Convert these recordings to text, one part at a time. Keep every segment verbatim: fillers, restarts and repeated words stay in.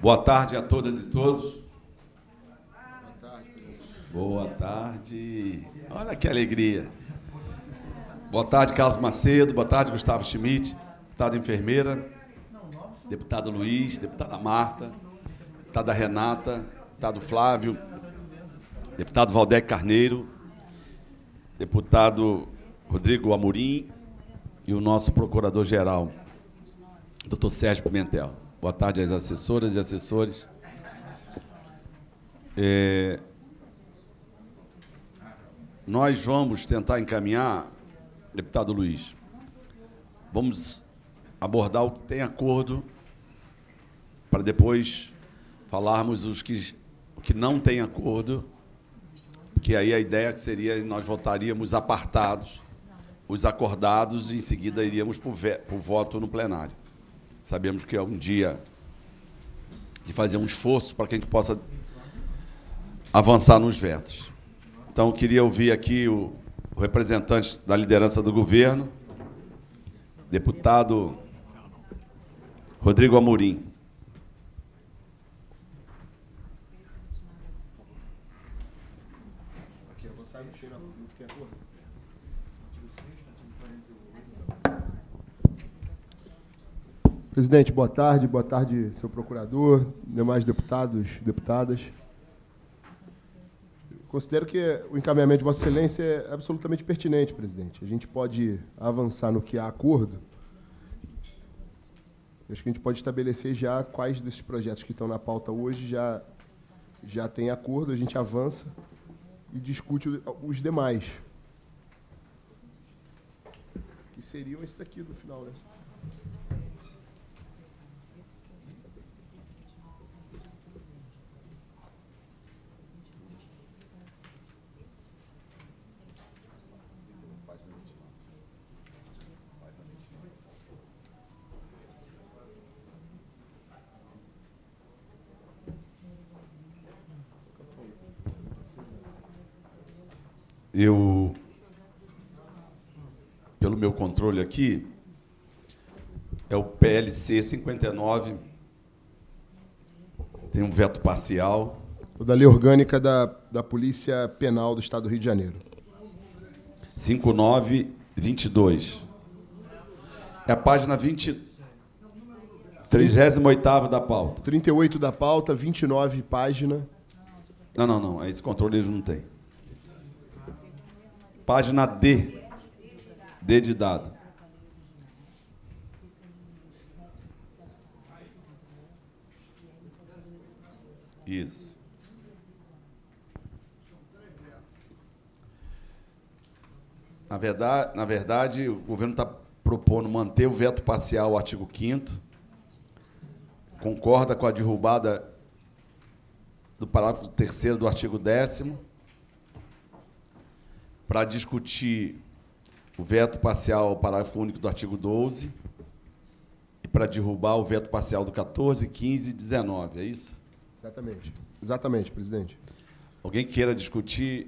Boa tarde a todas e todos. Boa tarde. Olha que alegria. Boa tarde, Carlos Macedo. Boa tarde, Gustavo Schmidt, deputada enfermeira, deputado Luiz, deputada Marta, deputada Renata, deputado Flávio, deputado Valdec Carneiro, deputado Rodrigo Amorim e o nosso procurador-geral, doutor Sérgio Pimentel. Boa tarde às assessoras e assessores. É, nós vamos tentar encaminhar, deputado Luiz, vamos abordar o que tem acordo para depois falarmos os que, o que não tem acordo, porque aí a ideia seria que nós votaríamos apartados, os acordados, e em seguida iríamos para o voto no plenário. Sabemos que é um dia de fazer um esforço para que a gente possa avançar nos vetos. Então, eu queria ouvir aqui o, o representante da liderança do governo, deputado Rodrigo Amorim. Presidente, boa tarde. Boa tarde, senhor procurador, demais deputados, deputadas. Considero que o encaminhamento de Vossa Excelência é absolutamente pertinente, presidente. A gente pode avançar no que há acordo. Acho que a gente pode estabelecer já quais desses projetos que estão na pauta hoje já, já tem acordo, a gente avança e discute os demais. Que seriam esses aqui no final, né? Eu, pelo meu controle aqui, é o P L C cinquenta e nove, tem um veto parcial. O da Lei Orgânica da, da Polícia Penal do Estado do Rio de Janeiro. cinquenta e nove, vinte e dois. É a página vinte, trigésima oitava da pauta. trinta e oito da pauta, vinte e nove página. Não, não, não. Esse controle ele não tem. Página D. D de dado. Isso. Na verdade, na verdade, o governo está propondo manter o veto parcial ao artigo quinto, concorda com a derrubada do parágrafo terceiro do artigo décimo, para discutir o veto parcial ao parágrafo único do artigo doze e para derrubar o veto parcial do quatorze, quinze e dezenove, é isso? Exatamente. Exatamente, presidente. Alguém queira discutir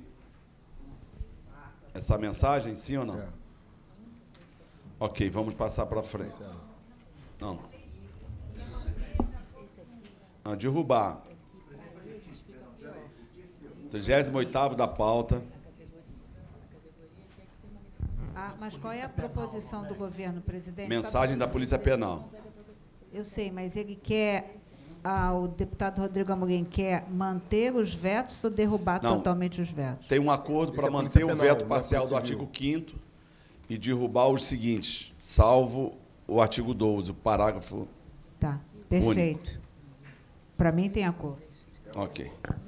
essa mensagem, sim ou não? É. Ok, vamos passar para frente. Não. Não, derrubar. trigésimo oitavo da pauta. Ah, mas qual é a proposição do governo, presidente? Mensagem da Polícia Penal. Eu sei, mas ele quer, ah, o deputado Rodrigo Amorim quer manter os vetos ou derrubar Não. totalmente os vetos? Tem um acordo para Esse é a manter Polícia o Penal, veto não é parcial do Polícia artigo quinto e derrubar os seguintes, salvo o artigo doze, o parágrafo... Tá, perfeito. Para mim tem acordo. Ok.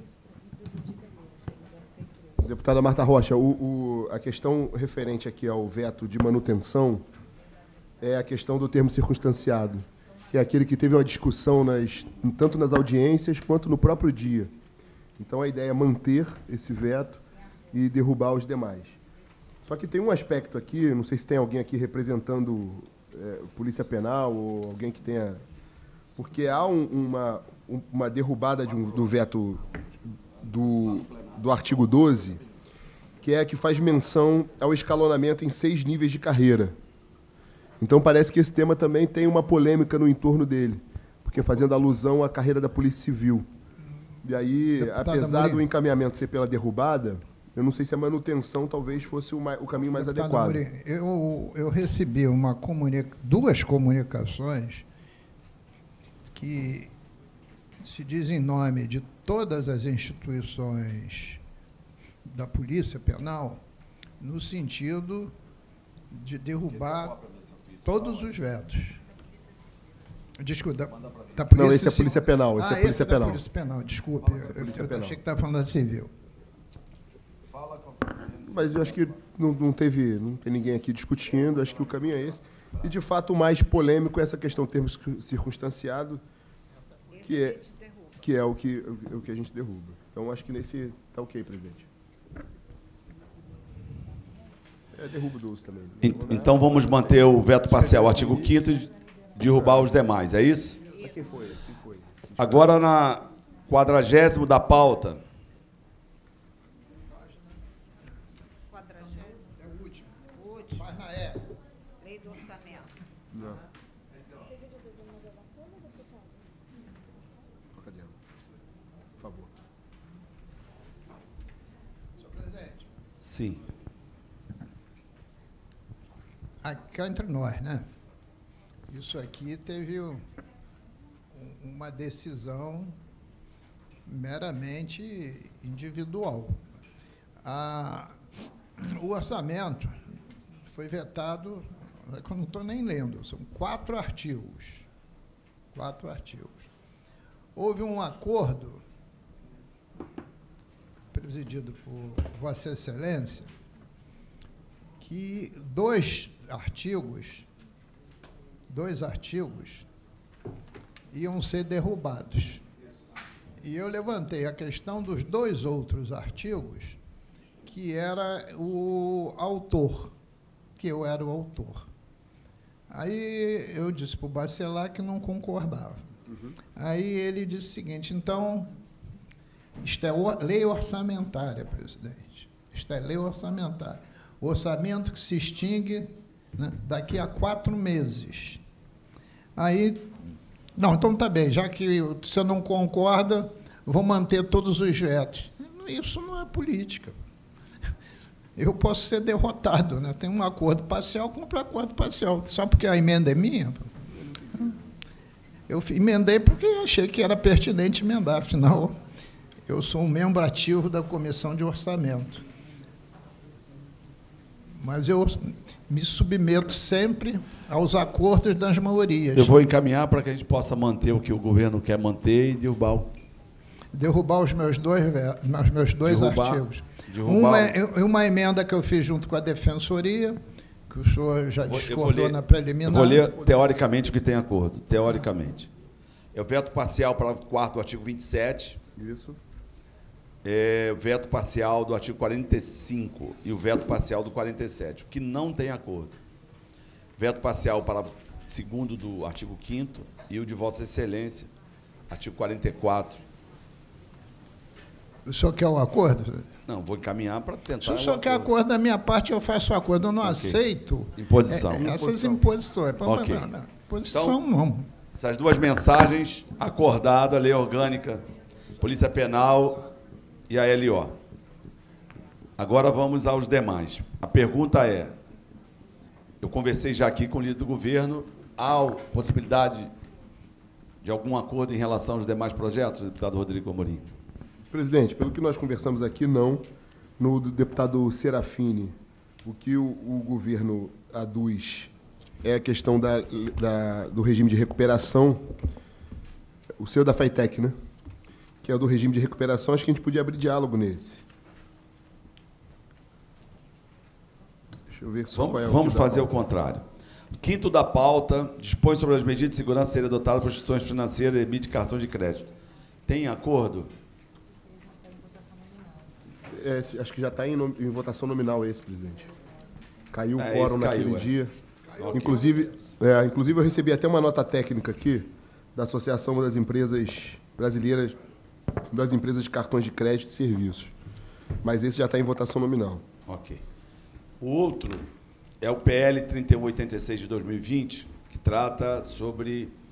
Deputada Marta Rocha, o, o, a questão referente aqui ao veto de manutenção é a questão do termo circunstanciado, que é aquele que teve uma discussão nas, tanto nas audiências quanto no próprio dia. Então, a ideia é manter esse veto e derrubar os demais. Só que tem um aspecto aqui, não sei se tem alguém aqui representando é, Polícia Penal ou alguém que tenha... Porque há um, uma, uma derrubada de um, do veto do... do artigo doze, que é a que faz menção ao escalonamento em seis níveis de carreira. Então, parece que esse tema também tem uma polêmica no entorno dele, porque porque fazendo alusão à carreira da Polícia Civil. E aí, Deputada apesar Amorim. do encaminhamento ser pela derrubada, eu não sei se a manutenção talvez fosse o, mai- o caminho mais Deputado adequado. Amorim, eu, eu recebi uma comunica, duas comunicações que se diz em nome de todas as instituições da Polícia Penal, no sentido de derrubar todos os vetos. Desculpa, da, da Polícia Não, esse é a Civil. Polícia Penal, esse ah, é a Polícia esse é da Penal. Polícia Penal, desculpe. Esse é a Eu, Polícia eu Penal. achei que estava falando da Civil. Mas eu acho que não, não teve, não tem ninguém aqui discutindo, acho que o caminho é esse. E, de fato, o mais polêmico é essa questão do termo circun- circunstanciado, que é, que é o, que, o que a gente derruba. Então, acho que nesse... Está ok, presidente. É derrubo do uso também. Ent- Então vamos manter o veto parcial, artigo quinto, e derrubar os demais, é isso? Mas quem foi? Quem foi? Agora, na quadragésimo da pauta, É o último. Faz na E. Lei do orçamento. Não. Toca zero. Por favor. Senhor presidente, sim. aqui entre nós, né? Isso aqui teve um- uma decisão meramente individual. A- o orçamento foi vetado, é que eu não estou nem lendo, são quatro artigos. Quatro artigos. Houve um acordo presidido por Vossa Excelência que dois artigos, dois artigos iam ser derrubados. E eu levantei a questão dos dois outros artigos, que era o autor, que eu era o autor. Aí eu disse para o Bacelar que não concordava. Uhum. Aí ele disse o seguinte, então, isto é or- lei orçamentária, presidente. Isto é lei orçamentária. O orçamento que se extingue, né, daqui a quatro meses. Aí, não, então tá bem, já que você não concorda, vou manter todos os vetos. Isso não é política. Eu posso ser derrotado, né? Tem um acordo parcial, compro acordo parcial. Só porque a emenda é minha? Eu emendei porque achei que era pertinente emendar, afinal, eu sou um membro ativo da Comissão de Orçamento. Mas eu me submeto sempre aos acordos das maiorias. Eu vou encaminhar para que a gente possa manter o que o governo quer manter e derrubar o... Derrubar os meus dois, ve- os meus dois Derrubar- artigos. derrubar Uma, o- é- uma emenda que eu fiz junto com a Defensoria, que o senhor já Eu vou- eu discordou vou ler- na Eu preliminar. vou ler teoricamente o que tem acordo. Teoricamente. É o veto parcial para o quarto do artigo vinte e sete, Isso. é o veto parcial do artigo quarenta e cinco e o veto parcial do quarenta e sete, o que não tem acordo. Veto parcial para o segundo do artigo quinto e o de Vossa Excelência, artigo quarenta e quatro. O senhor quer o acordo? Não, vou encaminhar para tentar. Se o o senhor quer acordo da minha parte, eu faço o acordo. Eu não Ok. aceito Imposição. é, essas Imposição. imposições. Ok. Não, não. Imposição Então- não. Essas duas mensagens, acordada, lei orgânica, Polícia Penal e a L O. Agora vamos aos demais. A pergunta é, eu conversei já aqui com o líder do governo, há possibilidade de algum acordo em relação aos demais projetos, deputado Rodrigo Amorim? Presidente, pelo que nós conversamos aqui, não. No do deputado Serafini, o que o, o governo aduz é a questão da, da- do regime de recuperação. O seu da FAITEC, né? Que é o do regime de recuperação, acho que a gente podia abrir diálogo nesse. Deixa eu ver só Vamos, qual é o vamos que dá fazer o pauta. contrário. Quinto da pauta, dispõe sobre as medidas de segurança a serem adotadas por instituições financeiras e emite cartões de crédito. Tem acordo? É, acho que já está em, nom- em votação nominal esse, presidente. Caiu o É, quórum esse caiu, naquele é. dia. Ok. Inclusive, é, inclusive, eu recebi até uma nota técnica aqui da Associação das Empresas Brasileiras, das Empresas de Cartões de Crédito e Serviços. Mas esse já está em votação nominal. Ok. O outro é o P L trinta e um oitenta e seis de dois mil e vinte, que trata sobre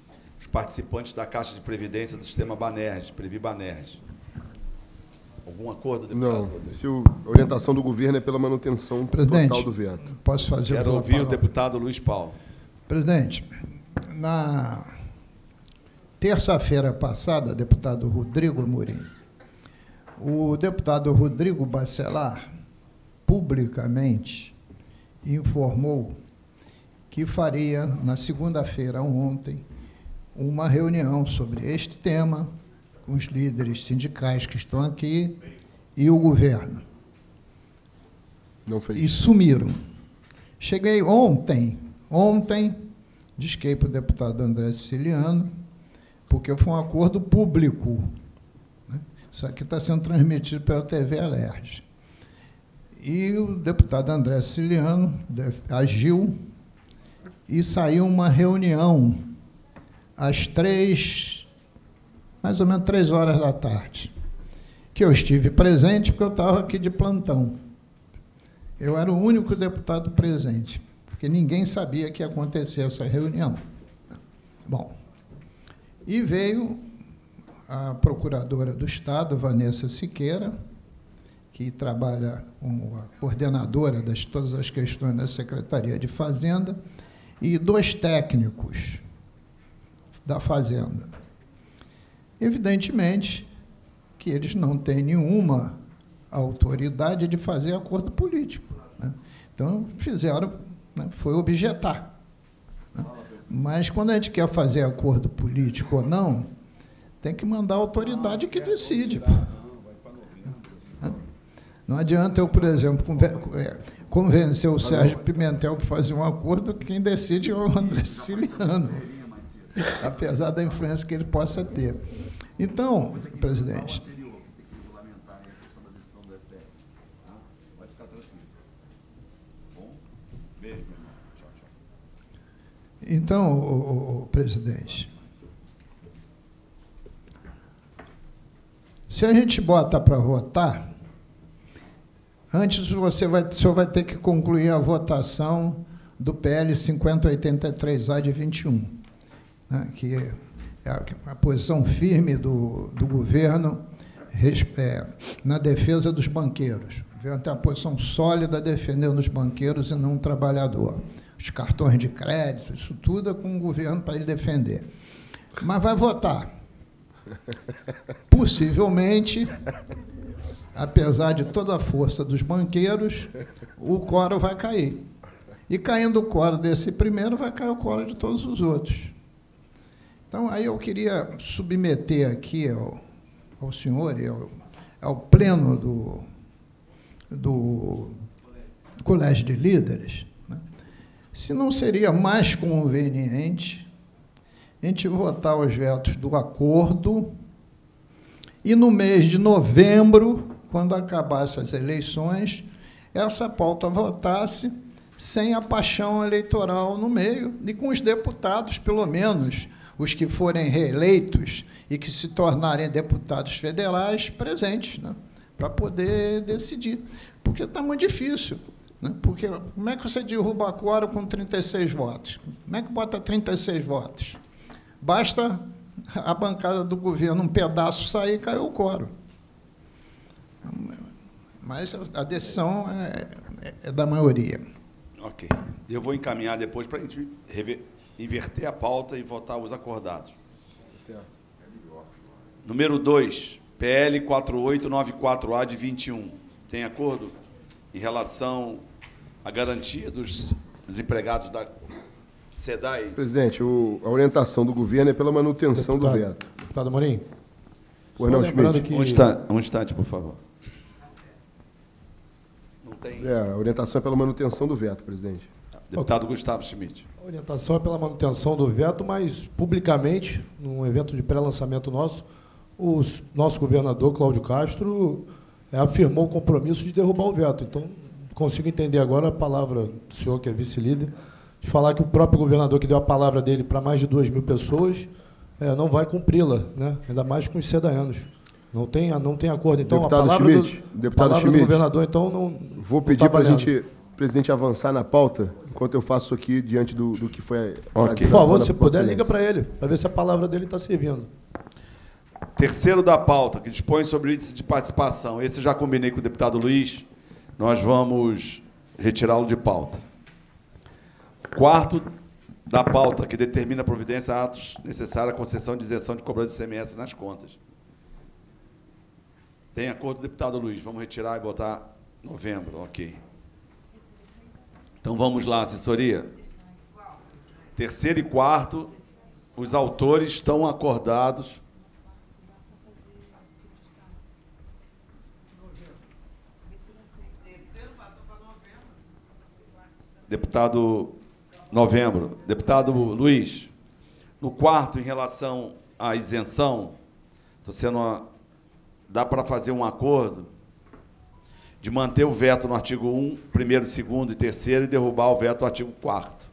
os participantes da Caixa de Previdência do sistema Banerj, Previ Banerj. Algum acordo, deputado? Não. Se o, a orientação do governo é pela manutenção Presidente, total do veto. Posso fazer Quero ouvir o deputado Luiz Paulo. Presidente, na terça-feira passada, deputado Rodrigo Amorim, o deputado Rodrigo Bacelar publicamente informou que faria, na segunda-feira, ontem, uma reunião sobre este tema com os líderes sindicais que estão aqui e o governo. Não fez. E sumiram. Cheguei ontem, ontem, disquei para o deputado André Siciliano, porque foi um acordo público. Né? Isso aqui está sendo transmitido pela T V Alerj. E o deputado André Siciliano agiu e saiu uma reunião às três, mais ou menos três horas da tarde, que eu estive presente porque eu estava aqui de plantão. Eu era o único deputado presente, porque ninguém sabia que ia acontecer essa reunião. Bom, e veio a procuradora do Estado, Vanessa Siqueira, que trabalha como a coordenadora de todas as questões da Secretaria de Fazenda, e dois técnicos da Fazenda. Evidentemente que eles não têm nenhuma autoridade de fazer acordo político. Né? Então, fizeram, né, foi objetar. Né? Mas, quando a gente quer fazer acordo político ou não, tem que mandar a autoridade que decide. Não adianta eu, por exemplo, convencer o Sérgio Pimentel para fazer um acordo, quem decide é o André Siciliano, apesar da influência que ele possa ter. Então, presidente, então, o, o presidente, se a gente bota para votar, antes você vai, o senhor vai ter que concluir a votação do P L cinquenta oitenta e três A de vinte e um, né, que é a, a posição firme do, do governo é, na defesa dos banqueiros. O governo tem uma posição sólida defendendo os banqueiros e não o trabalhador. Os cartões de crédito, isso tudo é com o governo para ele defender. Mas vai votar. Possivelmente, apesar de toda a força dos banqueiros, o quórum vai cair. E caindo o quórum desse primeiro, vai cair o quórum de todos os outros. Então, aí eu queria submeter aqui ao, ao senhor e ao, ao pleno do, do Colégio de Líderes, né, se não seria mais conveniente a gente votar os vetos do acordo e, no mês de novembro, quando acabassem as eleições, essa pauta votasse sem a paixão eleitoral no meio e com os deputados, pelo menos, os que forem reeleitos e que se tornarem deputados federais presentes, né, para poder decidir. Porque está muito difícil. Né, porque como é que você derruba a quórum com trinta e seis votos? Como é que bota trinta e seis votos? Basta a bancada do governo, um pedaço sair e caiu o quórum. Mas a decisão é, é da maioria. Ok. Eu vou encaminhar depois para a gente rever, inverter a pauta e votar os acordados. Certo. Número dois, P L quatro oito nove quatro A de vinte e um. Tem acordo em relação à garantia dos, dos empregados da SEDAI? Presidente, o, a orientação do governo é pela manutenção deputado, do veto. Deputado Amorim. Pois não, Schmidt. Que... Um instante, um instante, por favor. Não tem... É, a orientação é pela manutenção do veto, presidente. Deputado Gustavo Schmidt. A orientação é pela manutenção do veto, mas, publicamente, num evento de pré-lançamento nosso, o nosso governador, Cláudio Castro, é, afirmou o compromisso de derrubar o veto. Então, consigo entender agora a palavra do senhor, que é vice-líder, de falar que o próprio governador, que deu a palavra dele para mais de duas mil pessoas, é, não vai cumpri-la, né? Ainda mais com os sedaianos. Não tem, não tem acordo. Então, deputado a palavra, Schmidt, do, deputado palavra Schmidt, do governador, então, não vou pedir tá para a gente presidente avançar na pauta, enquanto eu faço aqui diante do, do que foi... Okay. Por favor, se puder, liga para ele, para ver se a palavra dele está servindo. Terceiro da pauta, que dispõe sobre o índice de participação. Esse eu já combinei com o deputado Luiz, nós vamos retirá-lo de pauta. Quarto da pauta, que determina a providência atos necessários à concessão de isenção de cobrança de I C M S nas contas. Tem acordo, deputado Luiz, vamos retirar e botar novembro, ok. Então vamos lá, assessoria. Terceiro e quarto, os autores estão acordados. Deputado Novembro. Deputado Luiz, no quarto, em relação à isenção, estou sendo uma, dá para fazer um acordo de manter o veto no artigo um, primeiro, segundo e terceiro, e derrubar o veto no artigo quarto.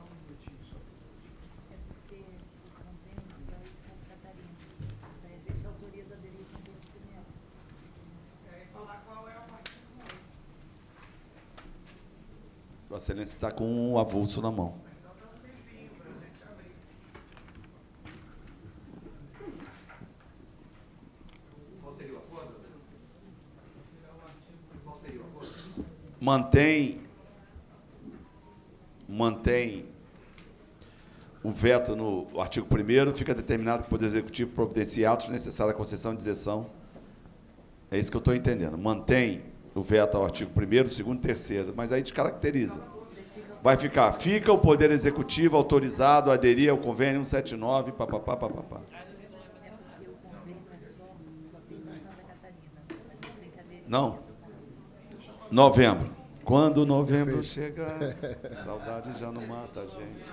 Vossa Excelência está com um avulso na mão. Mantém, mantém o veto no artigo primeiro, fica determinado que o Poder Executivo providencie atos necessários à concessão de isenção. É isso que eu estou entendendo. Mantém o veto ao artigo primeiro, segundo e terceiro, mas aí descaracteriza. Vai ficar, fica o Poder Executivo autorizado a aderir ao convênio cento e setenta e nove, papapá, papapá. Não. Novembro. Quando novembro chegar, saudade já não mata a gente.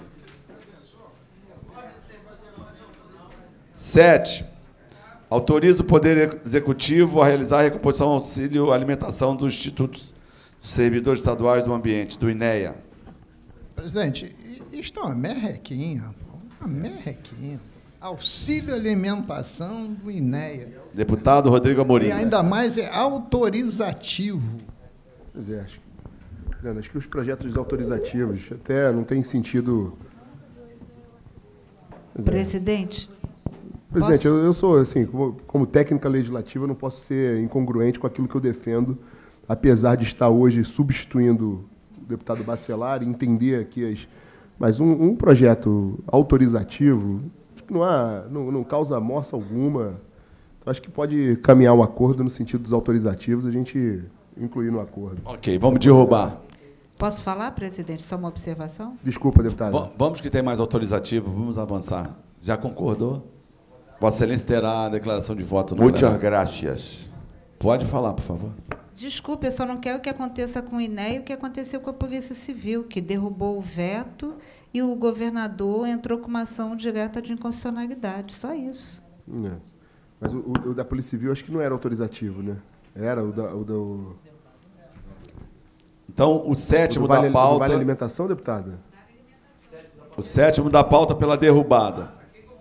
Sete. Autoriza o Poder Executivo a realizar a recomposição auxílio alimentação dos institutos dos servidores estaduais do ambiente, do INEA. Presidente, isto é uma merrequinha, uma merrequinha. Auxílio alimentação do INEA. Deputado Rodrigo Amorim. E ainda mais é autorizativo. Pois é, acho, acho que os projetos autorizativos até não tem sentido... Pois é. Presidente. Presidente, eu, eu sou, assim, como, como técnica legislativa, eu não posso ser incongruente com aquilo que eu defendo, apesar de estar hoje substituindo o deputado Bacelar e entender aqui as... Mas um, um projeto autorizativo acho que não, há, não, não causa morsa alguma. Então, acho que pode caminhar um acordo no sentido dos autorizativos, a gente incluir no acordo. Ok, vamos derrubar. Posso falar, presidente? Só uma observação? Desculpa, deputado. V vamos que tem mais autorizativo, vamos avançar. Já concordou? Vossa Excelência terá a declaração de voto. Muitas graças. Pode falar, por favor. Desculpe, eu só não quero que aconteça com o INEA o que aconteceu com a Polícia Civil, que derrubou o veto e o governador entrou com uma ação direta de inconstitucionalidade. Só isso. É. Mas o, o, o da Polícia Civil acho que não era autorizativo, né? Era o da... O do... Então, o sétimo o vale, da pauta... O Vale Alimentação, deputada? O sétimo da pauta pela derrubada.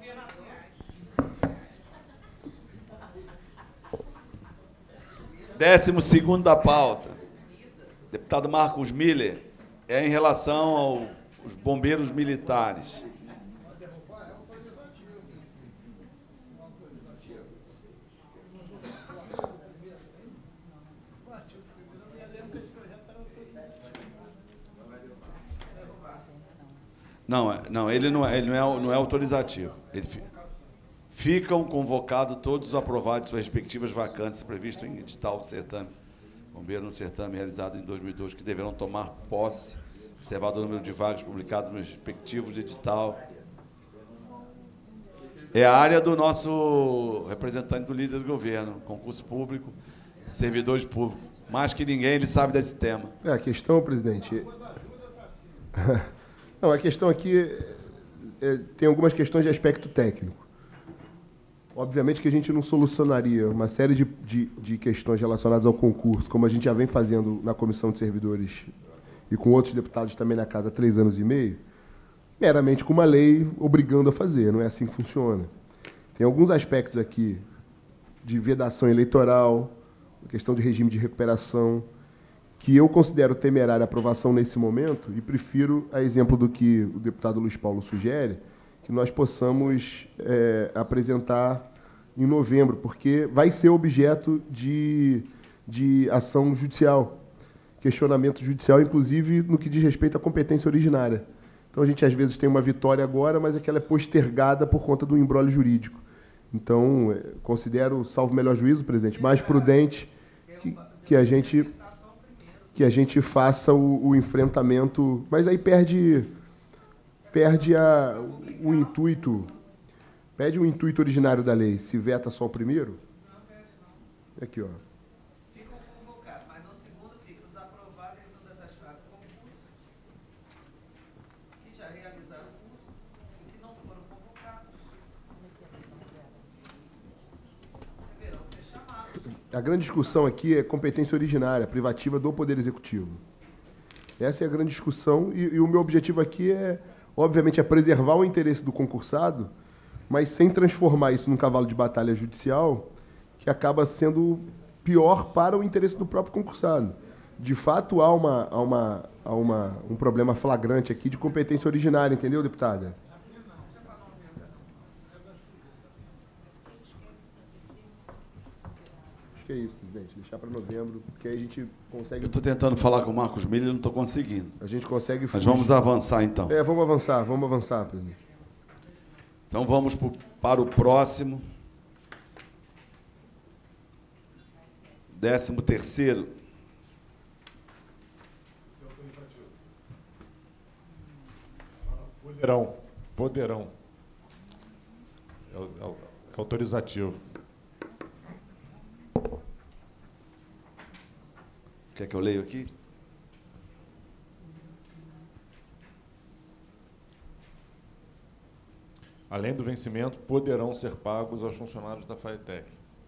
Décimo segundo da pauta, deputado Marcos Miller, é em relação aos bombeiros militares. Não, não, ele não é, ele não é, não é autorizativo. Ele fica. Ficam convocados todos os aprovados de suas respectivas vacâncias previstas em edital do certame, bombeiro no certame realizado em dois mil e dois, que deverão tomar posse, observado o número de vagas publicadas nos respectivos edital. É a área do nosso representante do líder do governo, concurso público, servidores públicos. Mais que ninguém, ele sabe desse tema. É, a questão, presidente... Não, a questão aqui é, tem algumas questões de aspecto técnico. Obviamente que a gente não solucionaria uma série de, de, de questões relacionadas ao concurso, como a gente já vem fazendo na Comissão de Servidores e com outros deputados também na Casa há três anos e meio, meramente com uma lei obrigando a fazer. Não é assim que funciona. Tem alguns aspectos aqui de vedação eleitoral, questão de regime de recuperação, que eu considero temerária a aprovação nesse momento, e prefiro, a exemplo do que o deputado Luiz Paulo sugere, que nós possamos é, apresentar em novembro, porque vai ser objeto de, de ação judicial, questionamento judicial, inclusive no que diz respeito à competência originária. Então, a gente, às vezes, tem uma vitória agora, mas aquela é postergada por conta do imbróglio jurídico. Então, é, considero, salvo melhor juízo, presidente, mais prudente que, que, a, gente, que a gente faça o, o enfrentamento, mas aí perde, perde a, o intuito... Pede o intuito originário da lei. Se veta só o primeiro? Aqui, ó. Ficam convocados, mas no segundo fica os aprovados e nos desastrados concursos que já realizaram o curso e que não foram convocados. Deverão ser chamados. A grande discussão aqui é competência originária, privativa do Poder Executivo. Essa é a grande discussão e, e o meu objetivo aqui é, obviamente, é preservar o interesse do concursado, mas sem transformar isso num cavalo de batalha judicial, que acaba sendo pior para o interesse do próprio concursado. De fato, há, uma, há, uma, há uma, um problema flagrante aqui de competência originária, entendeu, deputada? Acho que é isso, presidente. Deixar para novembro, porque aí a gente consegue... Eu estou tentando falar com o Marcos Miller e não estou conseguindo. A gente consegue... Mas fugir. vamos avançar, então. É, vamos avançar, vamos avançar, presidente. Então, vamos pro, para o próximo. Décimo terceiro. Poderão. Poderão. É, é, é autorizativo. Quer que eu leia aqui? Além do vencimento, poderão ser pagos aos funcionários da FAETEC.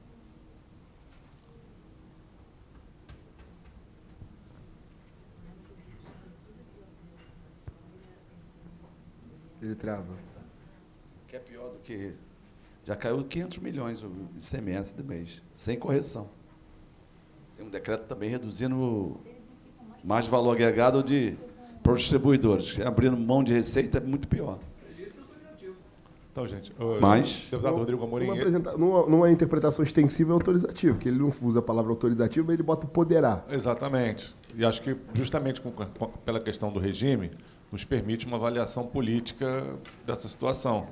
Ele trava. Que é pior do que... Já caiu quinhentos milhões o I C M S do mês, sem correção. Tem um decreto também reduzindo mais valor agregado de, para os distribuidores. Abrindo mão de receita é muito pior. Então, gente, Mas, o deputado Rodrigo Amorim... Numa, apresenta... numa, numa interpretação extensiva é autorizativo, que ele não usa a palavra autorizativa, mas ele bota o poderá. Exatamente. E acho que, justamente com, com, pela questão do regime, nos permite uma avaliação política dessa situação.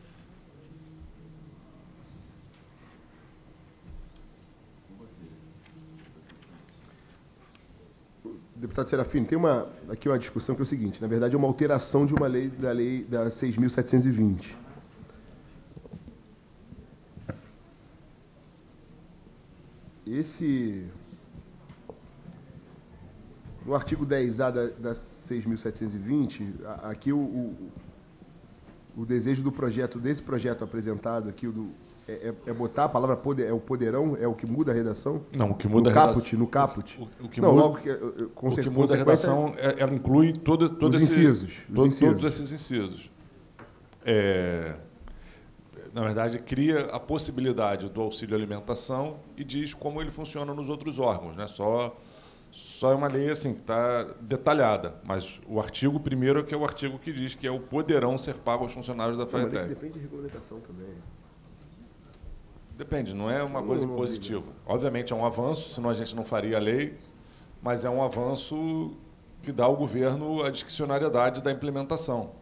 Deputado Serafino, tem uma, aqui uma discussão que é o seguinte, na verdade é uma alteração de uma lei, da lei da seis mil setecentos e vinte. Esse, no artigo dez A da, da seis mil setecentos e vinte, aqui o, o, o desejo do projeto, desse projeto apresentado aqui, o do, é, é botar a palavra poder, é o poderão, é o que muda a redação? Não, o que muda no a caput, redação... No caput, o, o que Não, muda, logo que, com o que certeza, muda a redação, é, ela inclui todo, todo os esse, incisos. Os todo, incisos. todos esses incisos. É... Na verdade, cria a possibilidade do auxílio alimentação e diz como ele funciona nos outros órgãos, né? Só, só é uma lei assim que está detalhada, mas o artigo primeiro é que é o artigo que diz que é o poderão ser pago aos funcionários da FAETEC. Mas depende de regulamentação também. Depende, não é uma Não, coisa não, impositiva. não. Obviamente é um avanço, senão a gente não faria a lei, mas é um avanço que dá ao governo a discricionariedade da implementação.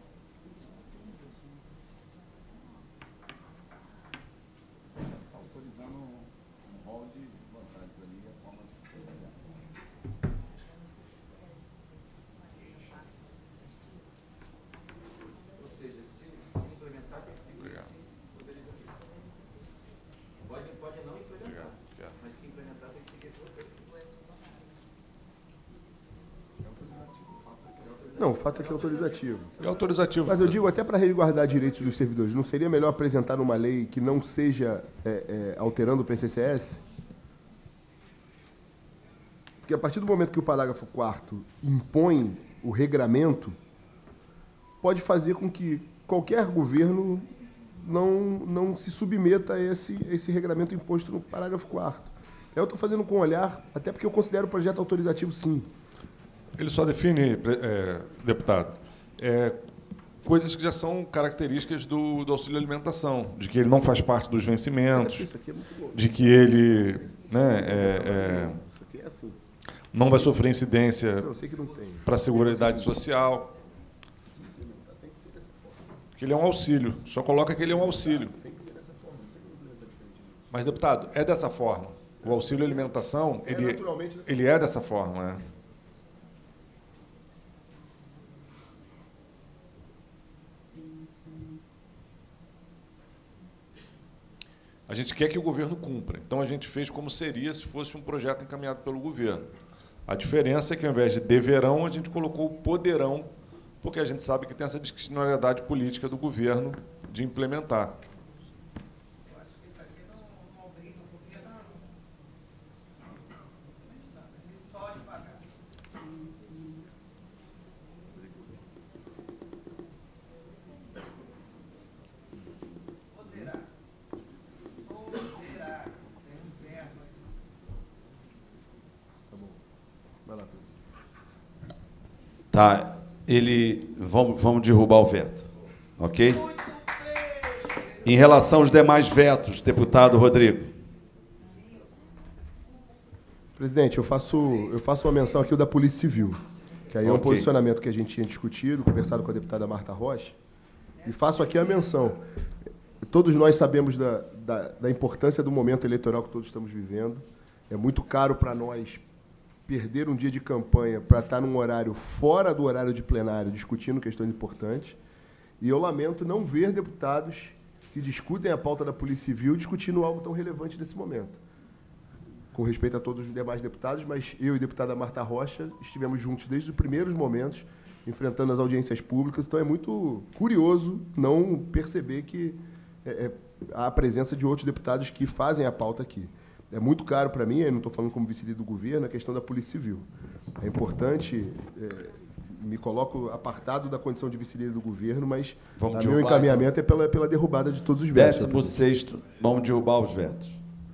Não, o fato é que é autorizativo. É autorizativo. Mas eu digo, até para resguardar direitos dos servidores, não seria melhor apresentar uma lei que não seja é, é, alterando o P C C S? Porque a partir do momento que o parágrafo quarto impõe o regramento, pode fazer com que qualquer governo não, não se submeta a esse, esse regramento imposto no parágrafo quarto. Eu estou fazendo com um olhar, até porque eu considero o projeto autorizativo, sim. Ele só define, é, deputado, é, coisas que já são características do, do auxílio alimentação, de que ele não faz parte dos vencimentos, Isso aqui é muito bom. de que ele, né, é, é, Isso aqui é assim. não vai sofrer incidência Não, eu sei que não tem. para a Seguridade Social, que ele é um auxílio, só coloca que ele é um auxílio. Mas, deputado, é dessa forma. O auxílio alimentação, É ele, naturalmente dessa ele é dessa forma. É. A gente quer que o governo cumpra. Então, a gente fez como seria se fosse um projeto encaminhado pelo governo. A diferença é que, ao invés de deverão, a gente colocou poderão, porque a gente sabe que tem essa discricionariedade política do governo de implementar. Eu acho que isso aqui não, não obriga o governo a... Ele pode pagar. Poderá. Poderá. Tem um verbo aqui. Tá bom. Vai lá, presidente. Tá, ele... Vamos, vamos derrubar o veto, ok? Em relação aos demais vetos, deputado Rodrigo. Presidente, eu faço, eu faço uma menção aqui o da Polícia Civil, que aí é um Ok. posicionamento que a gente tinha discutido, conversado com a deputada Marta Rocha, e faço aqui a menção. Todos nós sabemos da, da, da importância do momento eleitoral que todos estamos vivendo. É muito caro para nós perder um dia de campanha para estar num horário fora do horário de plenário, discutindo questões importantes. E eu lamento não ver deputados que discutem a pauta da Polícia Civil discutindo algo tão relevante nesse momento. Com respeito a todos os demais deputados, mas eu e a deputada Marta Rocha estivemos juntos desde os primeiros momentos, enfrentando as audiências públicas, então é muito curioso não perceber que é, é, há a presença de outros deputados que fazem a pauta aqui. É muito caro para mim, eu não estou falando como vice-líder do governo, a questão da Polícia Civil. É importante, é, me coloco apartado da condição de vice-líder do governo, mas Vamos o meu derrubar, encaminhamento é pela, pela derrubada de todos os vetos. Décimo sexto, vamos derrubar os vetos.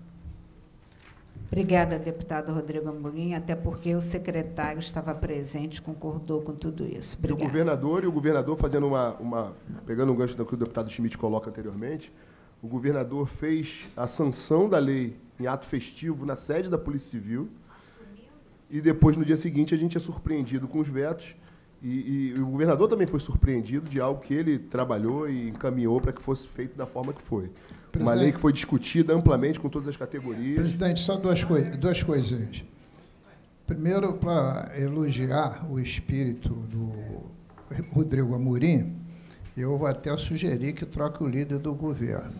Obrigada, deputado Rodrigo Amorim, até porque o secretário estava presente, concordou com tudo isso. E o Obrigada. governador, e o governador fazendo uma, uma... Pegando um gancho do que o deputado Schmidt coloca anteriormente, o governador fez a sanção da lei em ato festivo na sede da Polícia Civil, e depois, no dia seguinte, a gente é surpreendido com os vetos, e, e o governador também foi surpreendido de algo que ele trabalhou e encaminhou para que fosse feito da forma que foi. Uma lei que foi discutida amplamente com todas as categorias. Presidente, só duas, coi duas coisinhas. Primeiro, para elogiar o espírito do Rodrigo Amorim, eu vou até sugerir que troque o líder do governo.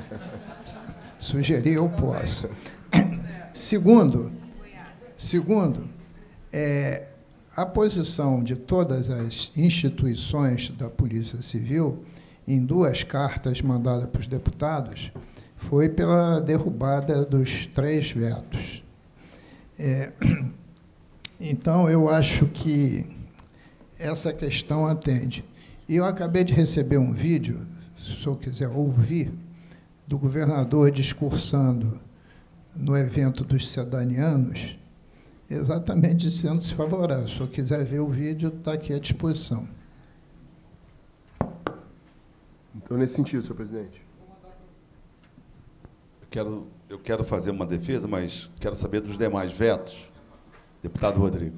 Sugerir eu posso. Segundo, segundo é, a posição de todas as instituições da Polícia Civil, em duas cartas mandadas para os deputados, foi pela derrubada dos três vetos. É, então, eu acho que essa questão atende. E eu acabei de receber um vídeo, se o senhor quiser ouvir, do governador discursando no evento dos sedanianos, exatamente dizendo-se favorável. Se o senhor quiser ver o vídeo, está aqui à disposição. Então, nesse sentido, senhor presidente. Eu quero, eu quero fazer uma defesa, mas quero saber dos demais vetos. Deputado Rodrigo.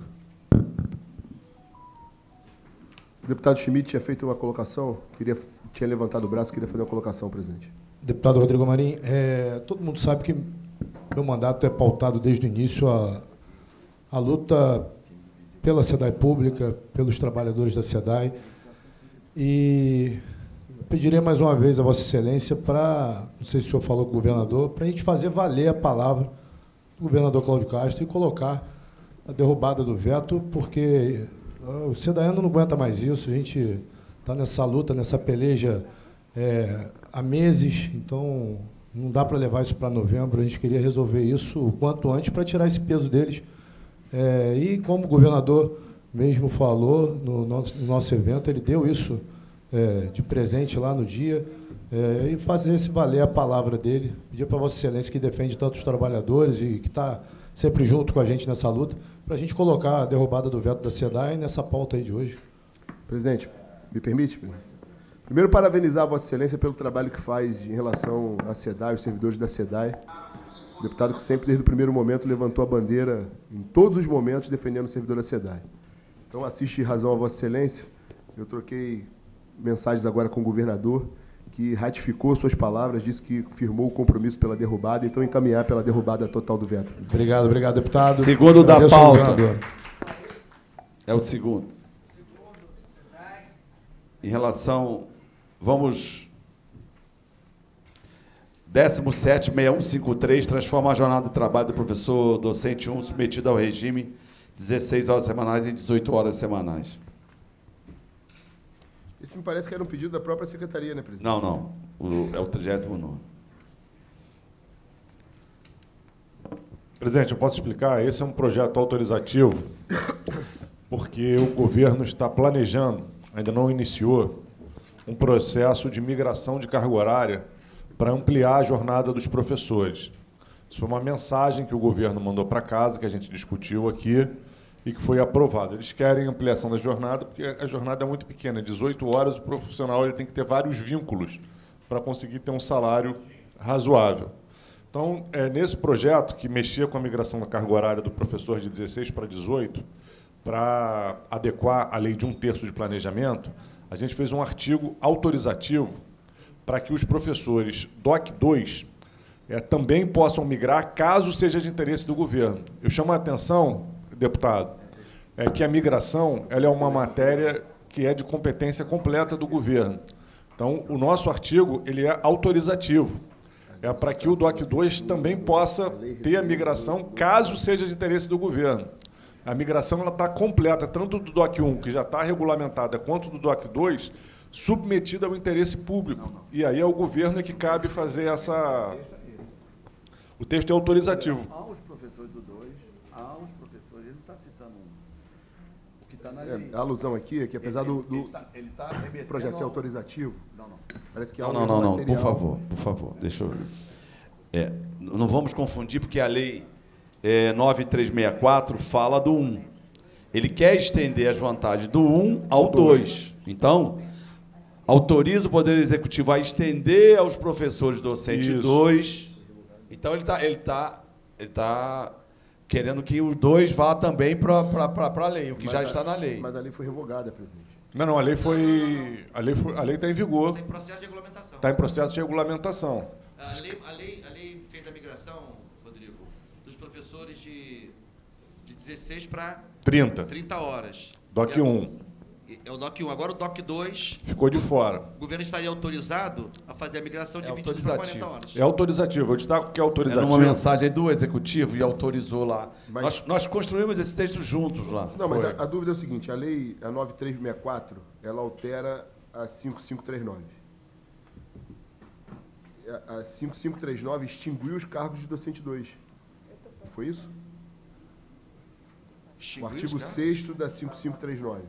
O deputado Schmidt tinha feito uma colocação, queria, tinha levantado o braço, queria fazer uma colocação, presidente. Deputado Rodrigo Amorim, é, todo mundo sabe que meu mandato é pautado desde o início a, a luta pela SEDAI pública, pelos trabalhadores da SEDAI. E pedirei mais uma vez a Vossa Excelência para, não sei se o senhor falou com o governador, para a gente fazer valer a palavra do governador Cláudio Castro e colocar a derrubada do veto, porque o SEDAIano não aguenta mais isso, a gente está nessa luta, nessa peleja é, há meses, então não dá para levar isso para novembro, a gente queria resolver isso o quanto antes para tirar esse peso deles. É, e como o governador mesmo falou no nosso, no nosso evento, ele deu isso é, de presente lá no dia, é, e fazer se valer a palavra dele. Pedir para Vossa Excelência, que defende tantos trabalhadores e que está sempre junto com a gente nessa luta, para a gente colocar a derrubada do veto da SEDAI nessa pauta aí de hoje. Presidente, me permite? Primeiro, parabenizar a Vossa Excelência pelo trabalho que faz em relação à SEDAI, os servidores da SEDAI. O deputado que sempre, desde o primeiro momento, levantou a bandeira, em todos os momentos, defendendo o servidor da SEDAI. Então, assiste razão a Vossa Excelência. Eu troquei mensagens agora com o governador, que ratificou suas palavras, disse que firmou o compromisso pela derrubada, então encaminhar pela derrubada total do veto. Obrigado, obrigado, deputado. Segundo da Agradeço, pauta. governador. É o segundo. Em relação... Vamos... décimo sétimo, seis um cinco três, transforma a jornada de trabalho do professor docente um submetido ao regime dezesseis horas semanais em dezoito horas semanais. Isso me parece que era um pedido da própria secretaria, né, presidente? Não, não. O, é o trigésimo nono. Presidente, eu posso explicar? Esse é um projeto autorizativo porque o governo está planejando, ainda não iniciou, um processo de migração de carga horária para ampliar a jornada dos professores. Isso foi uma mensagem que o governo mandou para casa, que a gente discutiu aqui, e que foi aprovado. Eles querem ampliação da jornada, porque a jornada é muito pequena, dezoito horas, o profissional ele tem que ter vários vínculos para conseguir ter um salário razoável. Então, é, nesse projeto, que mexia com a migração da carga horária do professor de dezesseis para dezoito, para adequar a lei de um terço de planejamento, a gente fez um artigo autorizativo para que os professores D O C dois é, também possam migrar, caso seja de interesse do governo. Eu chamo a atenção, deputado, é que a migração ela é uma matéria que é de competência completa do governo. Então, o nosso artigo ele é autorizativo. É para que o D O C dois também possa ter a migração, caso seja de interesse do governo. A migração ela está completa, tanto do D O C um, que já está regulamentada, quanto do D O C dois, submetida ao interesse público. E aí é o governo que cabe fazer essa... O texto é autorizativo. Há os professores do dois, há os professores, ele não está citando um. O que está na lei. É, a alusão aqui é que, apesar ele, do, do ele tá, ele tá projeto ser autorizativo, não, não. parece que há Não, um não, não, não, material... por favor, por favor, deixa eu... É, não vamos confundir, porque a lei é, nove três seis quatro fala do um. Ele quer estender as vantagens do um ao dois. Então, autoriza o Poder Executivo a estender aos professores docentes dois. Então, ele está ele tá, ele tá querendo que o dois vá também para a lei, o que Mas já a, está na lei. Mas a lei foi revogada, presidente. Não, não, a lei foi... A lei foi, a lei está em vigor. Está em processo de regulamentação. Está em processo de regulamentação. A lei, a lei, a lei fez a migração, Rodrigo, dos professores de, de dezesseis para trinta. trinta horas. D O C um. É o D O C um. Agora o D O C dois, Ficou de fora. o governo estaria autorizado a fazer a migração de É vinte para quarenta horas. É autorizativo. Eu destaco que é É autorizativo. numa mensagem do Executivo e autorizou lá. Mas- Nós, nós construímos esse texto juntos lá. Não, mas Foi. a, a dúvida é o seguinte, a lei, a nove três seis quatro, ela altera a cinco cinco três nove. A, a cinco cinco três nove extinguiu os cargos de docente dois. Foi isso? O Extinguiu artigo os cargos? sexto da cinco cinco três nove.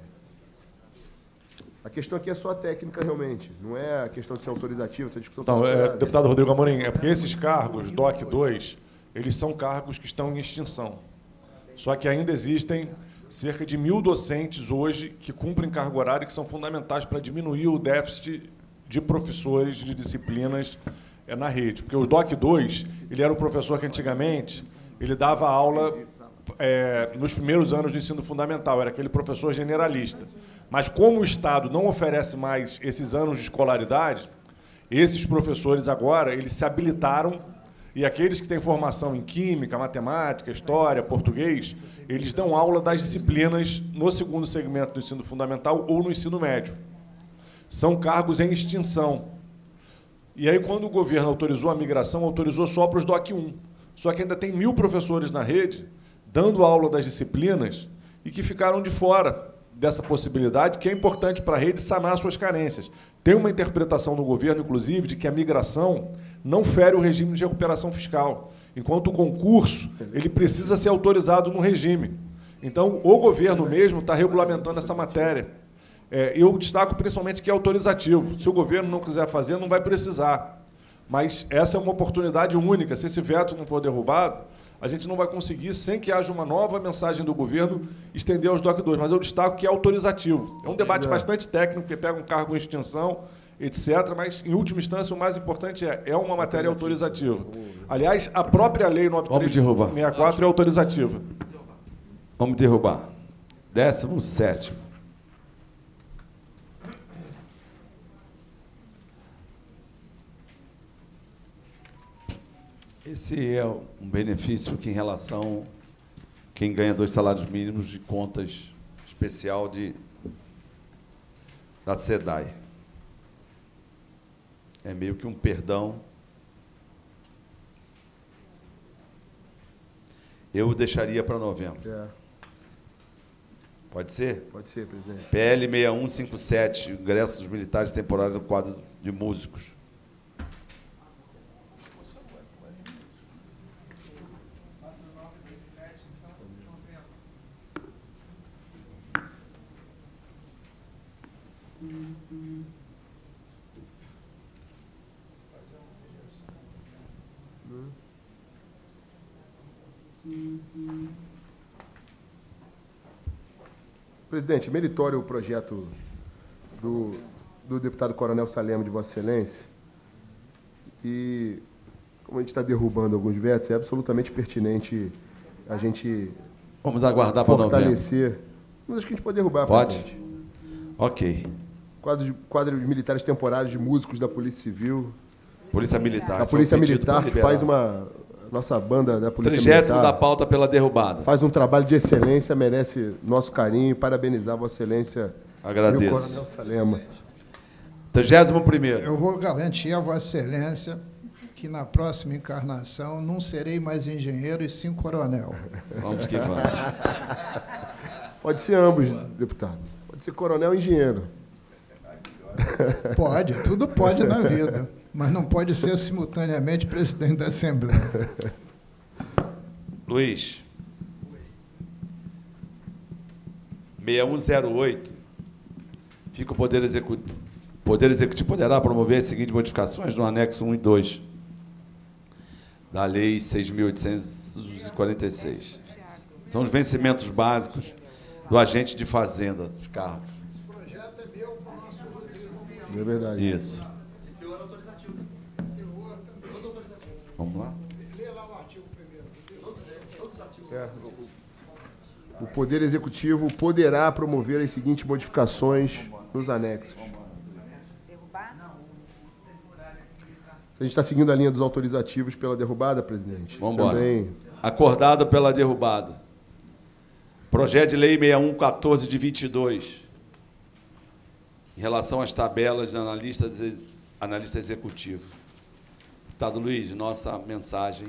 A questão aqui é só a técnica, realmente. Não é a questão de ser autorizativa, essa discussão está Então, é, superada. deputado Rodrigo Amorim, é porque esses cargos, D O C dois, eles são cargos que estão em extinção. Só que ainda existem cerca de mil docentes hoje que cumprem cargo horário, que são fundamentais para diminuir o déficit de professores de disciplinas é, na rede. Porque o D O C dois, ele era um professor que antigamente ele dava aula é, nos primeiros anos do ensino fundamental, era aquele professor generalista. Mas como o Estado não oferece mais esses anos de escolaridade, esses professores agora, eles se habilitaram, e aqueles que têm formação em química, matemática, história, português, eles dão aula das disciplinas no segundo segmento do ensino fundamental ou no ensino médio. São cargos em extinção. E aí, quando o governo autorizou a migração, autorizou só para os D O C um. Só que ainda tem mil professores na rede dando aula das disciplinas e que ficaram de fora dessa possibilidade, que é importante para a rede sanar suas carências. Tem uma interpretação do governo, inclusive, de que a migração não fere o regime de recuperação fiscal, enquanto o concurso ele precisa ser autorizado no regime. Então, o governo mesmo está regulamentando essa matéria. É, eu destaco principalmente que é autorizativo. Se o governo não quiser fazer, não vai precisar. Mas essa é uma oportunidade única. Se esse veto não for derrubado, a gente não vai conseguir, sem que haja uma nova mensagem do governo, estender aos D O C dois. Mas eu destaco que é autorizativo. É um debate bastante técnico, porque pega um cargo em extinção, etcétera. Mas, em última instância, o mais importante é é uma matéria autorizativa. Aliás, a própria lei nove mil trezentos e sessenta e quatro é autorizativa. Vamos derrubar. Décimo sétimo. Esse é um benefício que, em relação a quem ganha dois salários mínimos de contas especial de, da SEDAI. É meio que um perdão. Eu deixaria para novembro. É. Pode ser? Pode ser, presidente. P L seis um cinco sete, ingresso dos militares temporários no quadro de músicos. Presidente, meritório o projeto do, do deputado Coronel Salema de Vossa Excelência. E, como a gente está derrubando alguns vetos, é absolutamente pertinente a gente Vamos aguardar para novembro. fortalecer. Mas acho que a gente pode derrubar, Pode? presidente. Ok. Quadro de, quadro de militares temporários de músicos da Polícia Civil. Polícia Militar. A Polícia Foi pedido Militar, para que liberar. faz uma... Nossa banda da Polícia Trigésimo Militar da pauta pela derrubada. faz um trabalho de excelência, merece nosso carinho e parabenizar Vossa Excelência e o Agradeço. Coronel Salema. Trigésimo primeiro. Eu vou garantir a Vossa Excelência que na próxima encarnação não serei mais engenheiro e sim coronel. Vamos que vamos. Pode ser ambos, deputado. Pode ser coronel e engenheiro. Pode, tudo pode na vida, mas não pode ser simultaneamente presidente da Assembleia. Luiz. seis um zero oito. Fica o Poder Executivo. O Poder Executivo poderá promover as seguintes modificações no anexo um e dois da Lei seis mil oitocentos e quarenta e seis. São os vencimentos básicos do agente de fazenda dos cargos. É verdade. Isso. Vamos lá? É, o, o Poder Executivo poderá promover as seguintes modificações nos anexos. Se a gente está seguindo a linha dos autorizativos pela derrubada, presidente. Vamos embora. Também. Acordado pela derrubada. Projeto de Lei seis um um quatro de vinte e dois. Em relação às tabelas de analista, analista executivo. Deputado Luiz, nossa mensagem.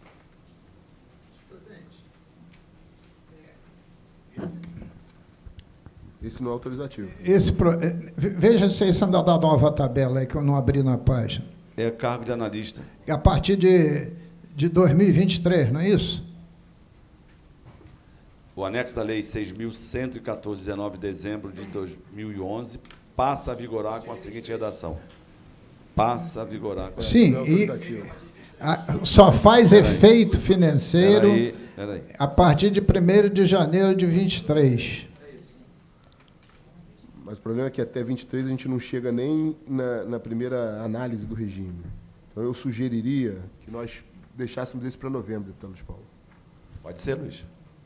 Esse não é autorizativo. Esse pro... Veja se isso anda da nova tabela aí que eu não abri na página. É cargo de analista. A partir de, de dois mil e vinte e três, não é isso? O anexo da Lei seis mil cento e quatorze, dezenove de dezembro de dois mil e onze, passa a vigorar com a seguinte redação. Passa a vigorar com a Sim, Não é e autorizativo. a, só faz Peraí. efeito financeiro Peraí, peraí. a partir de primeiro de janeiro de vinte e três. Mas o problema é que até vinte e três a gente não chega nem na, na primeira análise do regime. Então eu sugeriria que nós deixássemos esse para novembro, deputado Luiz Paulo. Pode ser, Luiz.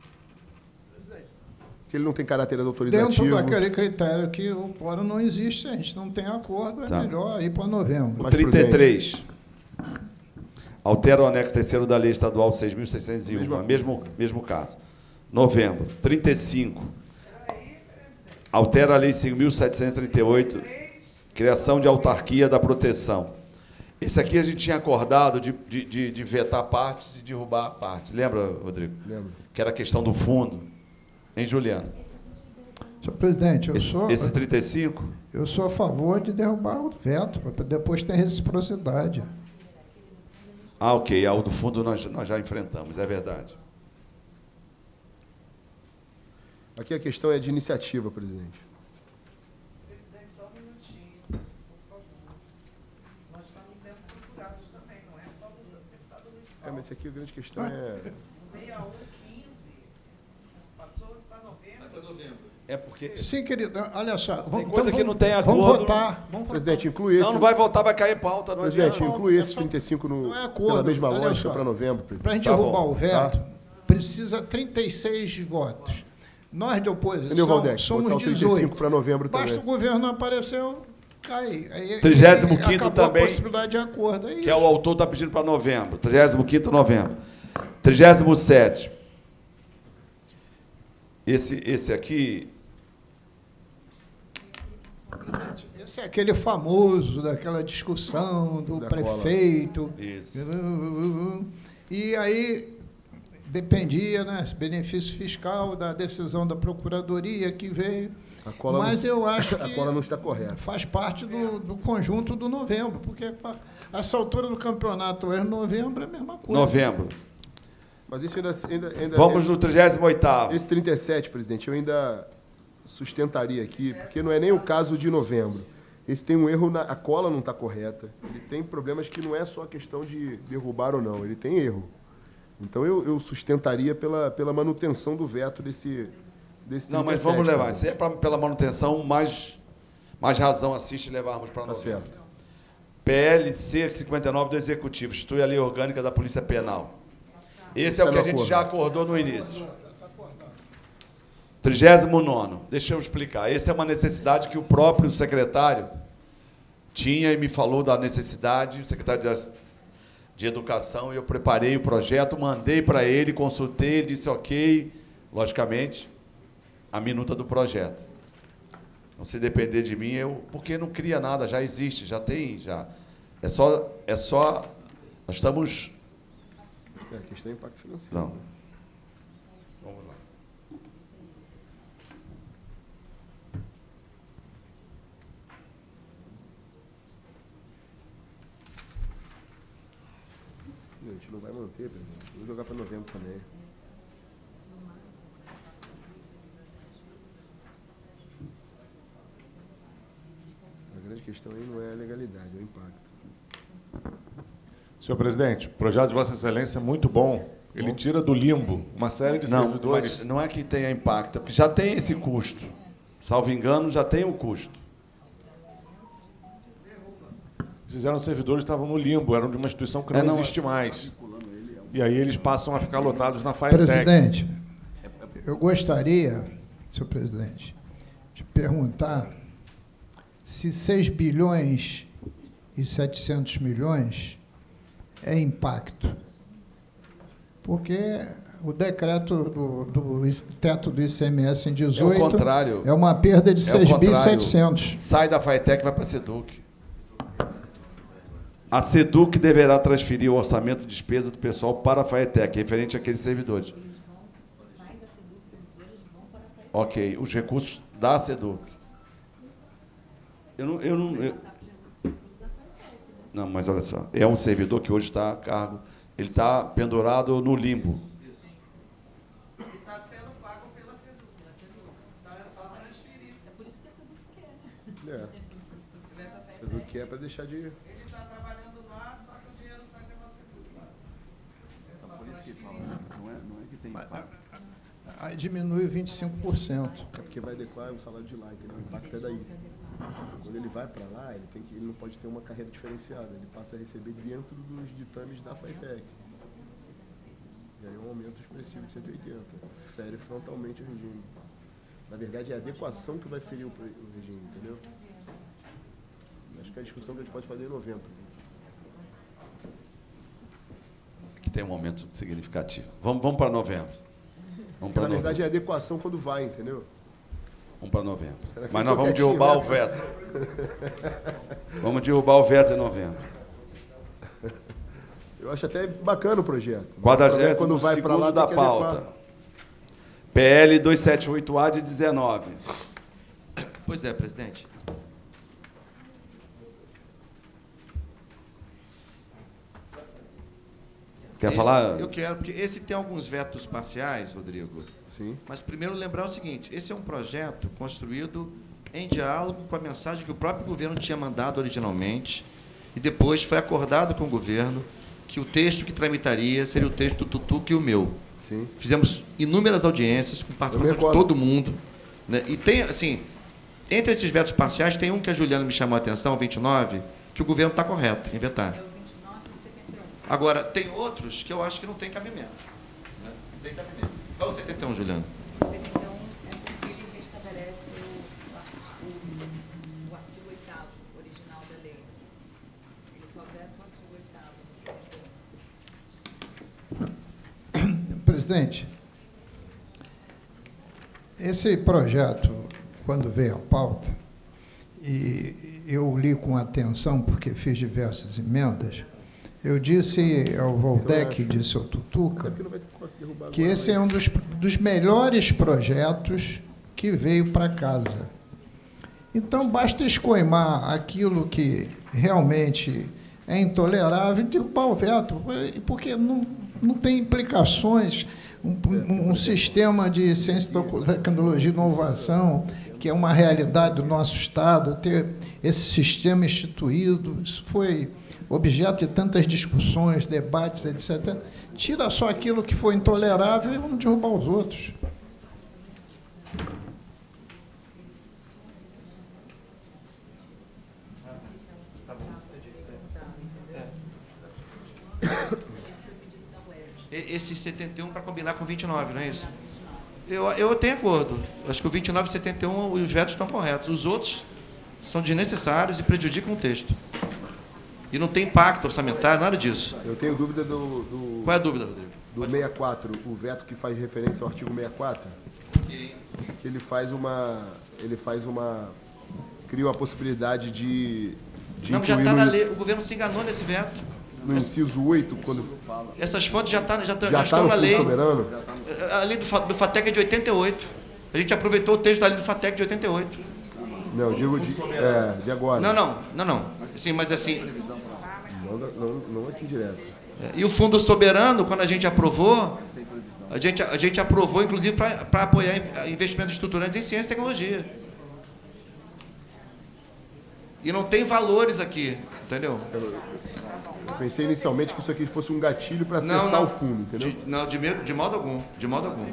Que ele não tem caráter autorizativa. Dentro daquele critério que o quórum não existe, a gente não tem acordo, é Tá. melhor ir para novembro. O Mais trinta e três. Altera o anexo terceiro da Lei Estadual seis mil seiscentos e um, Mesma mesmo, mesmo caso. Novembro. trinta e cinco. Altera a Lei cinco mil setecentos e trinta e oito, criação de autarquia da proteção. Esse aqui a gente tinha acordado de, de, de, de vetar partes e derrubar partes. Lembra, Rodrigo? Lembro. Que era a questão do fundo. Hein, Juliano? Senhor presidente, eu Esse, sou, esse trinta e cinco? eu sou a favor de derrubar o veto, para depois ter reciprocidade. Ah, ok. Ah, o do fundo nós, nós já enfrentamos, é verdade. Aqui a questão é de iniciativa, presidente. É, mas esse aqui a grande questão é... sessenta e um, quinze, passou para novembro. Vai para novembro. É porque... Sim, querido, olha só. Vamos, Tem coisa então, que não tem Vamos acordo. votar. Vamos Presidente, inclui esse... Não, não vai voltar, vai cair pauta. Não Presidente, adianta. inclui Não, esse é só- trinta e cinco no, não é acordo, pela mesma olha lógica só. para novembro, Para a presidente. gente Tá derrubar bom. o veto, precisa trinta e seis votos. Nós de Entendeu, oposição Valdec? somos Botar o trinta e dezoito. cinco para novembro Basta também. o governo não aparecer, cai. Aí, trigésimo aí quinto acabou também, a possibilidade de acordo. É que é isso. o autor está pedindo para novembro. trigésimo quinto novembro. trigésimo sétimo. Esse, esse aqui... Esse é aquele famoso daquela discussão do Da prefeito. Isso. E aí dependia, né, benefício fiscal da decisão da procuradoria que veio. A cola Mas não- eu acho a que cola não está correta. faz parte do, do conjunto do novembro, porque a essa altura do campeonato é novembro é a mesma coisa. Novembro. Mas isso ainda... ainda, ainda Vamos no trigésimo oitavo. Esse trinta e sete, presidente, eu ainda sustentaria aqui, porque não é nem o caso de novembro. Esse tem um erro, na, a cola não está correta. Ele tem problemas que não é só a questão de derrubar ou não, ele tem erro. Então eu, eu sustentaria pela, pela manutenção do veto desse, desse Não, mas trinta e sete, vamos levar. presidente. Se é pra, pela manutenção, mais, mais razão assiste levarmos para Tá novembro. certo. P L C cinquenta e nove do Executivo, institui a lei orgânica da Polícia Penal. Esse é o Tá que a no gente acordo. já acordou no início. trigésimo nono. Deixa eu explicar. Essa é uma necessidade que o próprio secretário tinha e me falou da necessidade, o secretário de, de Educação, e eu preparei o projeto, mandei para ele, consultei, ele disse ok, logicamente, a minuta do projeto. Não se depender de mim, eu, porque não cria nada, já existe, já tem, já. É só, é só, nós estamos, É, a questão é impacto financeiro. não. Vamos lá. A gente não vai manter, presidente. Vamos jogar para novembro também. A grande questão aí não é a legalidade, é o impacto. Senhor presidente, o projeto de Vossa Excelência é muito bom. Ele tira do limbo uma série de Não, servidores. mas não é que tenha impacto, é porque já tem esse custo. Salvo engano, já tem o custo. Esses eram servidores que estavam no limbo, eram de uma instituição que não, É, não, existe mais. E aí eles passam a ficar lotados na FATEC. Presidente, eu gostaria, senhor presidente, de perguntar se seis bilhões e setecentos milhões é impacto. Porque o decreto do, do teto do I C M S em dezoito É o contrário. é uma perda de É o seis bi e contrário. setecentos. Sai da FATEC e vai para a SEDUC. A SEDUC deverá transferir o orçamento de despesa do pessoal para a FATEC, referente àqueles servidores. Ok, os recursos da SEDUC. Eu não... Eu não eu... Não, mas olha só, é um servidor que hoje está a cargo, ele está pendurado no limbo. E está sendo pago pela SEDUC. Então é só transferir. É por isso que a SEDUC quer. É. Você do que é para deixar de... Ele está trabalhando lá, só que o dinheiro sai pela SEDUC. Por isso que fala, não é, não é que tem impacto. Aí diminui vinte e cinco por cento. É porque vai adequar o salário de lá, entendeu? O impacto é daí. Quando ele vai para lá, ele, tem que, ele não pode ter uma carreira diferenciada. Ele passa a receber dentro dos ditames da FATEC. E aí é um aumento expressivo de cento e oitenta. Fere frontalmente o regime. Na verdade, é a adequação que vai ferir o, pre- o regime, entendeu? Acho que é a discussão que a gente pode fazer em novembro. Que tem um aumento significativo. Vamos, vamos para novembro. Vamos para Na novembro. verdade, é a adequação quando vai, entendeu? Vamos para novembro. Será que Mas ficou nós vamos quietinho, derrubar né? o veto. Vamos derrubar o veto em novembro. Eu acho até bacana o projeto. Mas quadragésimo quando vai para lá, segundo da tem que adequar. pauta. P L duzentos e setenta e oito A de dezenove. Pois é, presidente. Quer Esse- falar? Eu quero, porque esse tem alguns vetos parciais, Rodrigo. Sim. Mas primeiro lembrar o seguinte, esse é um projeto construído em diálogo com a mensagem que o próprio governo tinha mandado originalmente e depois foi acordado com o governo que o texto que tramitaria seria o texto do Tutuca e o meu. Sim. Fizemos inúmeras audiências com participação de todo mundo. Né? E tem, assim, entre esses vetos parciais, tem um que a Juliana me chamou a atenção, vinte e nove, que o governo está correto em vetar. Agora, tem outros que eu acho que não tem cabimento. Né? Não tem cabimento. Qual é o setenta e um, Juliana? setenta e um é porque ele restabelece o, o, o artigo oitavo original da lei. Ele só veta o artigo oitavo do setenta e um. Presidente, esse projeto, quando veio à pauta, e eu li com atenção, porque fiz diversas emendas, eu disse ao Valdec e disse ao Tutuca que esse é um dos, dos melhores projetos que veio para casa. Então, basta escoimar aquilo que realmente é intolerável e derrubar o veto, porque não, não tem implicações. Um, um, um sistema de ciência, tecnologia e inovação, que é uma realidade do nosso Estado, ter esse sistema instituído, isso foi objeto de tantas discussões, debates, etcétera. Tira só aquilo que foi intolerável e vamos derrubar os outros. Esse setenta e um para combinar com vinte e nove, não é isso? Eu, eu tenho acordo. Acho que o vinte e nove e setenta e um, os vetos estão corretos. Os outros são desnecessários e prejudicam o texto. E não tem impacto orçamentário, nada disso. Eu tenho dúvida do... do Qual é a dúvida, Rodrigo? Do sessenta e quatro, o veto que faz referência ao artigo sessenta e quatro, Okay. que ele faz uma... Ele faz uma... Cria uma possibilidade de... de Não, já incluir está na no- lei. O governo se enganou nesse veto. No inciso oito, quando... Essas fontes já, tá, já, tá- Já já está estão no na Fundo lei. Soberano? A lei do, Fa- do FATEC é de oitenta e oito. A gente aproveitou o texto da lei do FATEC de oitenta e oito. Não, eu digo de, é, de agora. Não, não, não, não. Sim, mas assim... Não, não, não aqui direto. E o Fundo Soberano, quando a gente aprovou, a gente, a gente aprovou, inclusive, para apoiar investimentos estruturantes em ciência e tecnologia. E não tem valores aqui, entendeu? Eu, eu pensei inicialmente que isso aqui fosse um gatilho para Não, acessar não. o fundo, entendeu? De, não, de, me- de modo algum, de modo algum.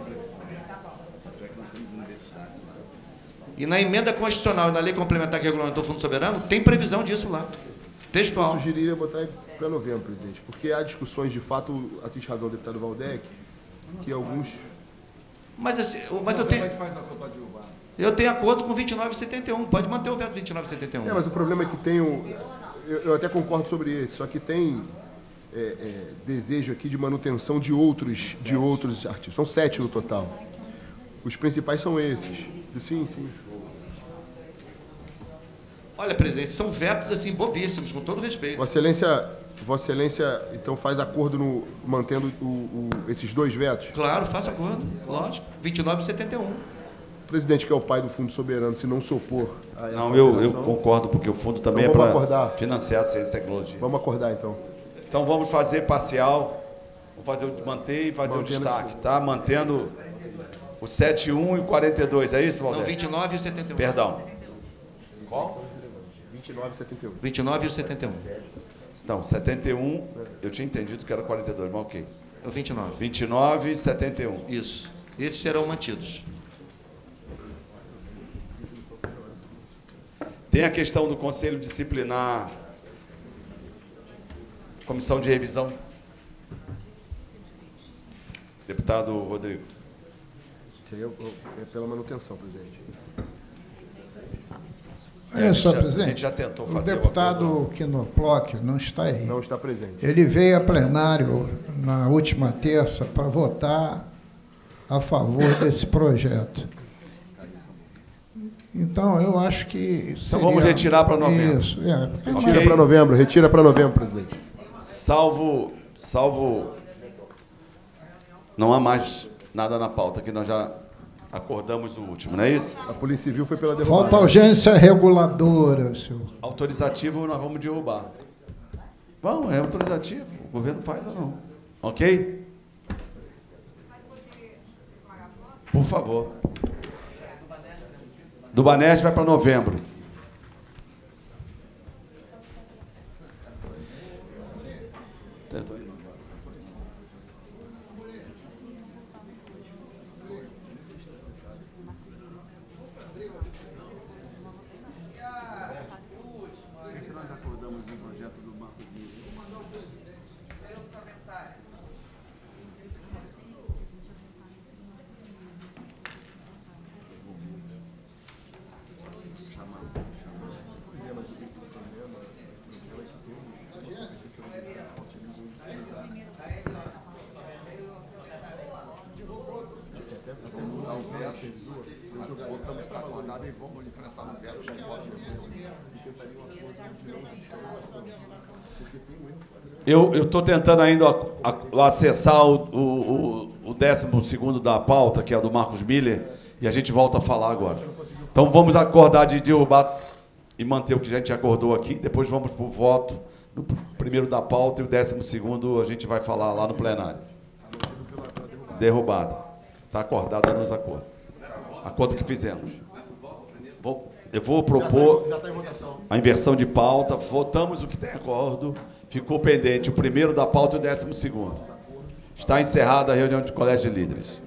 E na emenda constitucional e na lei complementar que regulamentou o Fundo Soberano, tem previsão disso lá, Eu textual. sugeriria botar para novembro, presidente, porque há discussões, de fato, assiste razão o deputado Valdec, que alguns... Mas, assim, mas eu tenho... Eu tenho acordo com vinte e nove e setenta e um, pode manter o veto vinte e nove e setenta e um. É, mas o problema é que tem o... Eu, eu até concordo sobre isso, só que tem é, é, desejo aqui de manutenção de outros, de outros artigos. São sete no total. Os principais são esses. Sim, sim. Olha, presidente, são vetos assim bobíssimos, com todo respeito. Vossa Excelência, Vossa Excelência, então, faz acordo no, mantendo o, o, esses dois vetos? Claro, faço acordo, lógico. vinte e nove e setenta e um. O presidente, que é o pai do Fundo Soberano, se não se opor a essa Não, eu, eu alteração, concordo, porque o fundo também Então é vamos para acordar. financiar a ciência e tecnologia. Vamos acordar, então. Então vamos fazer parcial, vamos fazer o, manter e fazer Mantendo o destaque, esse- tá? Mantendo o setenta e um e o quarenta e dois, é isso, Não, Valdir? vinte e nove e o setenta e um. Perdão. vinte e nove e setenta e um. vinte e nove e o setenta e um. Então, setenta e um, eu tinha entendido que era quarenta e dois, mas ok. É o vinte e nove. vinte e nove e setenta e um. Isso. Esses serão mantidos. Tem a questão do Conselho Disciplinar, Comissão de Revisão. Deputado Rodrigo. Isso aí é, é pela manutenção, presidente. É, a Olha gente só, já- a presidente. gente já tentou o fazer o deputado Quinoploc não está aí. Não está presente. Ele veio a plenário na última terça para votar a favor desse projeto. Então, eu acho que. Então vamos retirar para novembro. Isso, é. porque Retira Ok. para novembro, retira para novembro, presidente. Salvo, salvo, não há mais nada na pauta, que nós já acordamos o último, não é isso? A Polícia Civil foi pela derrubada. Falta urgência reguladora, senhor. Autorizativo nós vamos derrubar. Vamos, é autorizativo, o governo faz ou não. Ok? Por favor. Do Banesp vai para novembro. Voltamos com a acordada e vamos enfrentar no veto com voto Eu estou tentando ainda a, a, acessar o, o, o décimo segundo da pauta, que é a do Marcos Miller, e a gente volta a falar agora. Então vamos acordar de derrubar e manter o que a gente acordou aqui, depois vamos para o voto, no primeiro da pauta, e o décimo segundo a gente vai falar lá no plenário. Derrubada. Está acordada nos acordos. Acordo que fizemos. Vou, eu vou propor a inversão de pauta. Votamos o que tem acordo. Ficou pendente o primeiro da pauta e o décimo segundo. Está encerrada a reunião de colégio de líderes.